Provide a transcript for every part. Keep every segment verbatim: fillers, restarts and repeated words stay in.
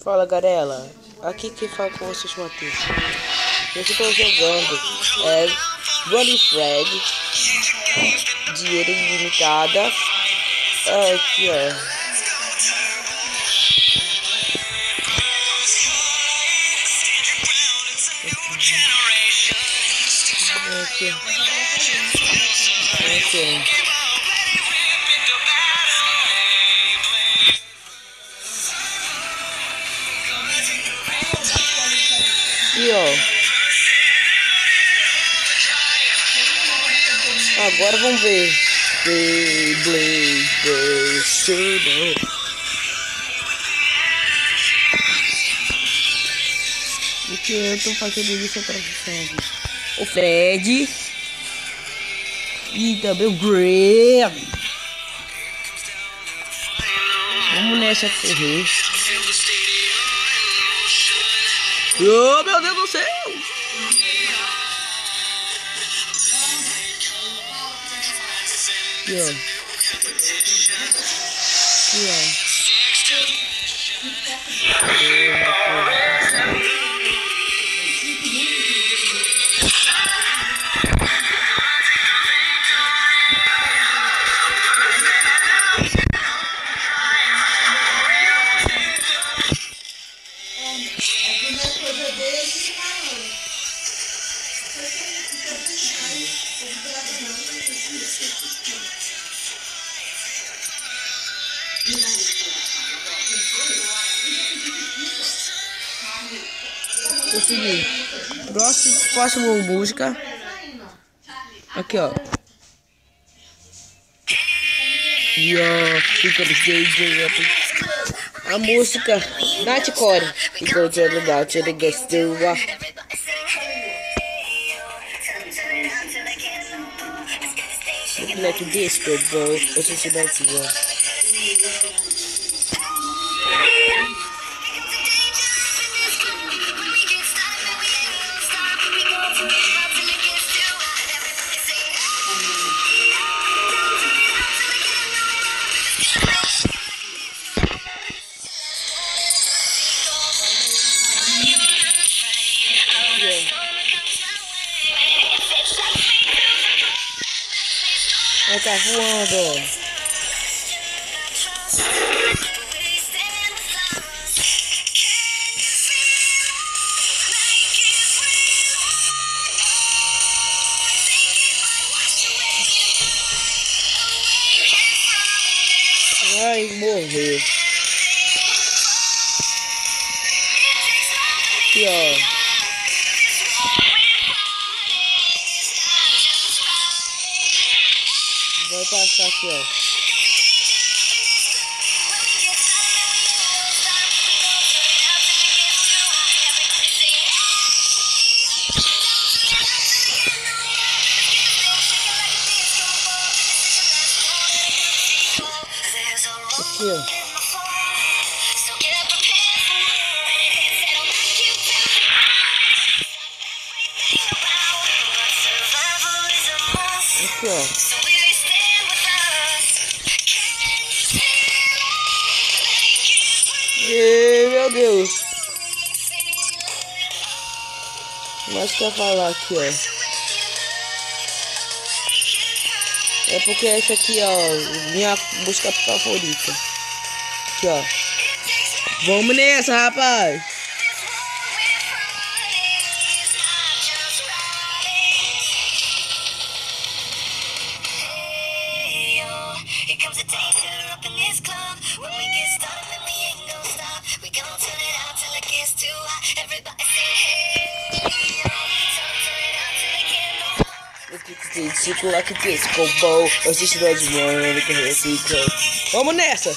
Fala, galera, aqui quem fala com vocês, Matheus. Eu estou jogando é Bunny Fred, dinheiro ilimitada. É, aqui, ó. Aqui, aqui. Aqui, ó. Agora vamos ver. Beyblade Turbo. O que eu tô fazendo isso é tradução. O Fred e também o Greg. Vamos nessa correr. Oh, meu Deus do céu! Aqui, ó. Aqui, ó. Consegui. Próximo, próximo música. Aqui, ó. E ó, fica no J J. A música Nightcore. Ficou de lugar, tira gastou. Like disco, bro. Eu sou cidade igual. Vai tá voando. Vai morrer. Aqui, ó. Vai passar aqui, ó. Aqui, ó. Aqui, ó. E, meu Deus. Mas quer falar aqui, ó. É porque essa aqui, ó, minha música favorita. Aqui, ó. Vamos nessa, rapaz. Circular que disco bom, assistindo de mano, que recicla. Vamos nessa!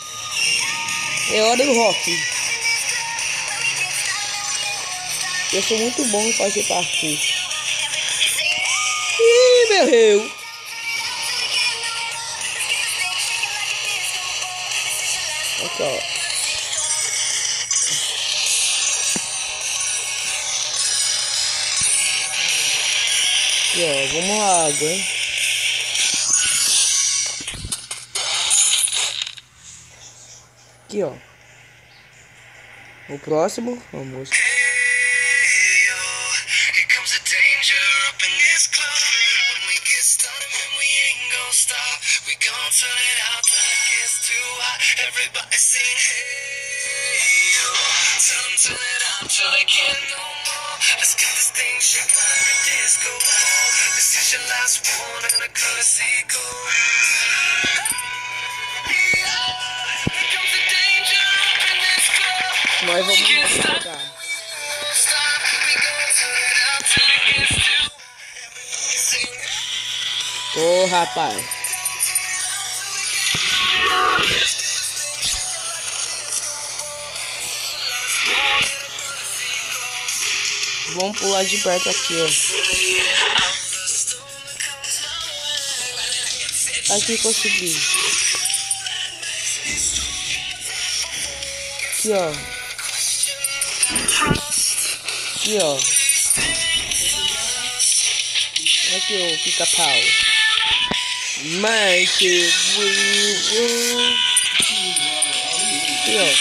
É hora do rock. Eu sou muito bom em fazer parkour. Ih, meu Deus! Aqui, ó. Aqui, ó, vamos à água, hein? Aqui, ó. O próximo, vamos. Nós vamos jogar. Ô, oh, rapaz. Vamos pular de perto aqui, ó. Aqui consegui. Aqui, ó. Aqui, ó. Aqui, ó, pica-pau. Make it real. Aqui, ó.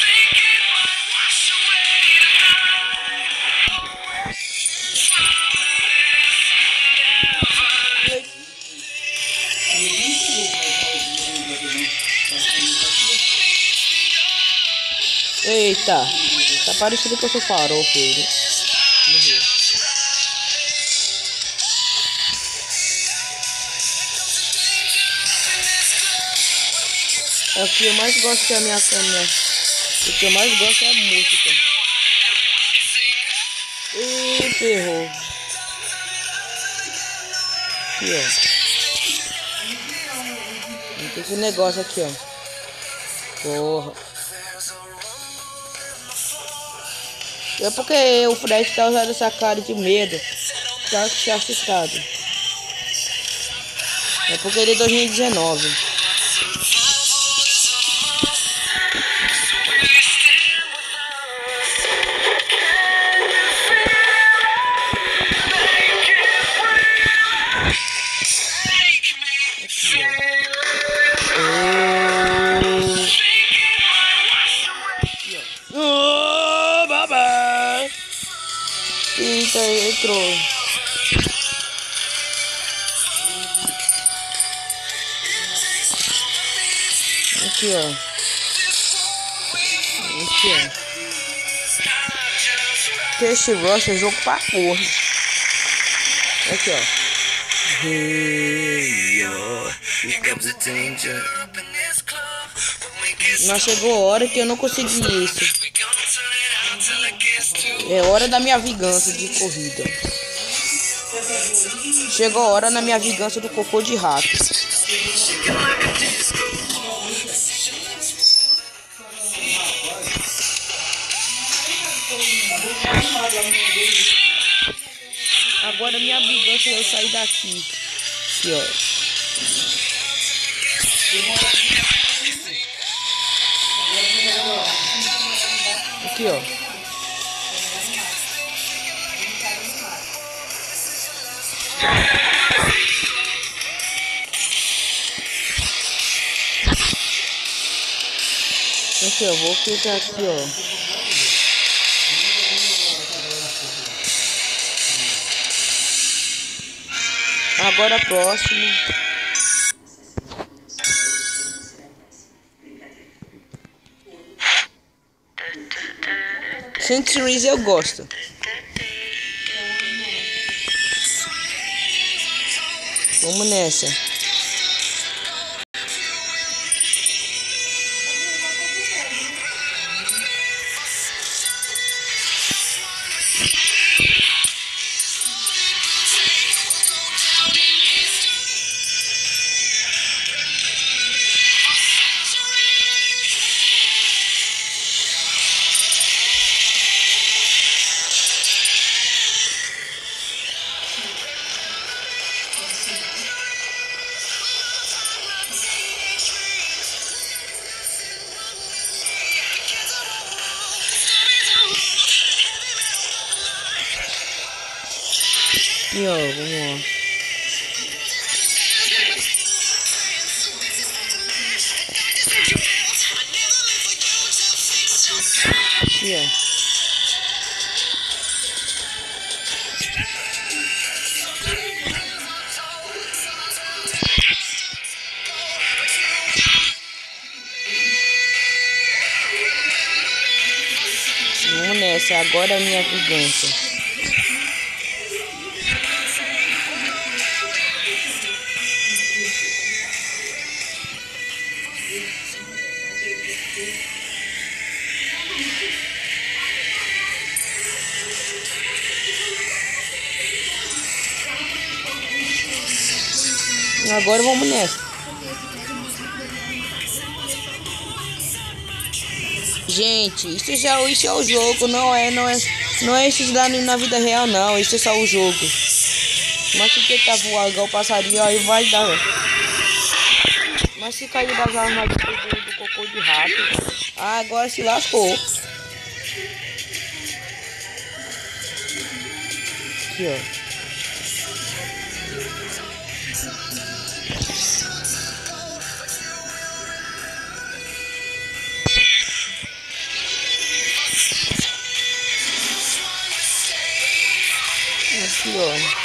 Eita, tá parecendo que eu sou farol, filho. Morreu. É o que eu mais gosto da minha câmera. O que eu mais gosto é a música. E ferrou. Aqui, ó. Tem esse negócio aqui, ó. Porra. É porque o Fred tá usando essa cara de medo. Tá se assustado. É porque ele é dois mil e dezenove. Oh, babá! Eita, entrou. Aqui, ó. Aqui, ó. Peixe Rush é jogo pra porra. Aqui, ó. Mas chegou a hora que eu não consegui isso. É hora da minha vingança de corrida. Chegou a hora na minha vingança do cocô de rato. Agora minha vingança é eu sair daqui. Aqui, ó. Aqui, ó. Aqui, ó. Vou ficar aqui, ó. Agora próximo. Centuries eu gosto. Vamos nessa. E ó, vamos lá. Aqui, ó. Vamos nessa, agora é a minha vingança. Agora vamos nessa. Gente, isso já isso é o jogo, não é, não é, não é isso da na vida real não, isso é só o jogo. Mas se tentar voar igual o passarinho aí vai dar. Mas se cair das armadilhas do, do cocô de rato, ah, agora se lascou. Aqui, ó. Aqui, ó.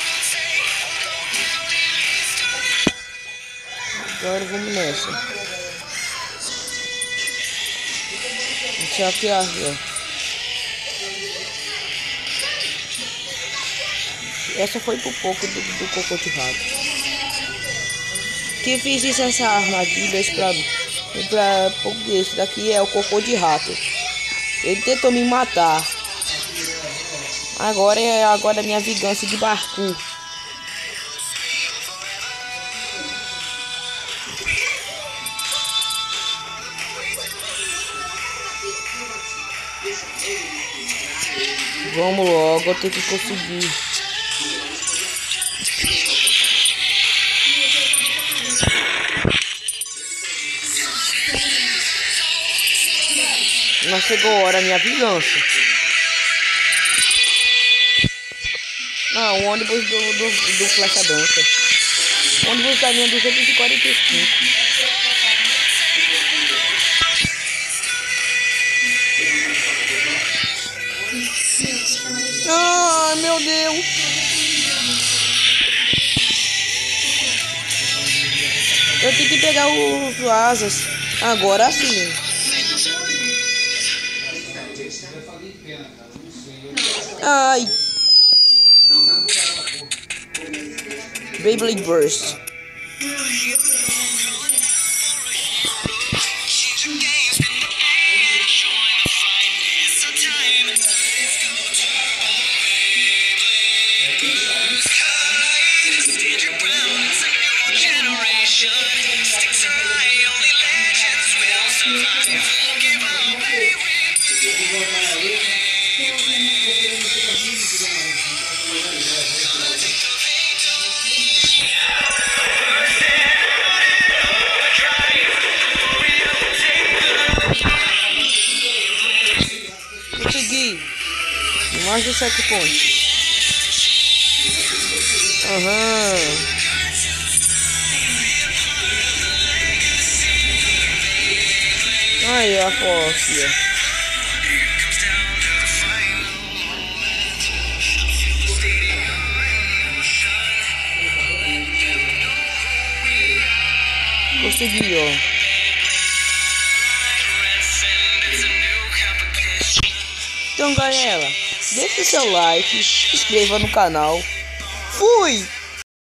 Agora vamos nessa. Isso aqui, ó. Essa foi por pouco do, do cocô de rato. Que fiz isso, essa armadilha pra, pra, pra esse daqui é o cocô de rato. Ele tentou me matar. Agora é agora a minha vingança de barco. Vamos logo, eu tenho que conseguir. Mas chegou a hora, minha vingança. Não, o ônibus do, do, do Flecha Dança. O ônibus da linha duzentos e quarenta e cinco. Ai, meu Deus. Eu tenho que pegar os asas. Agora sim. Ai. Beyblade Burst. Consegui. Mais de sete pontos. Aham. Aí a fóssia. Consegui, ó. Então, galera, deixe seu like, se inscreva no canal. Fui!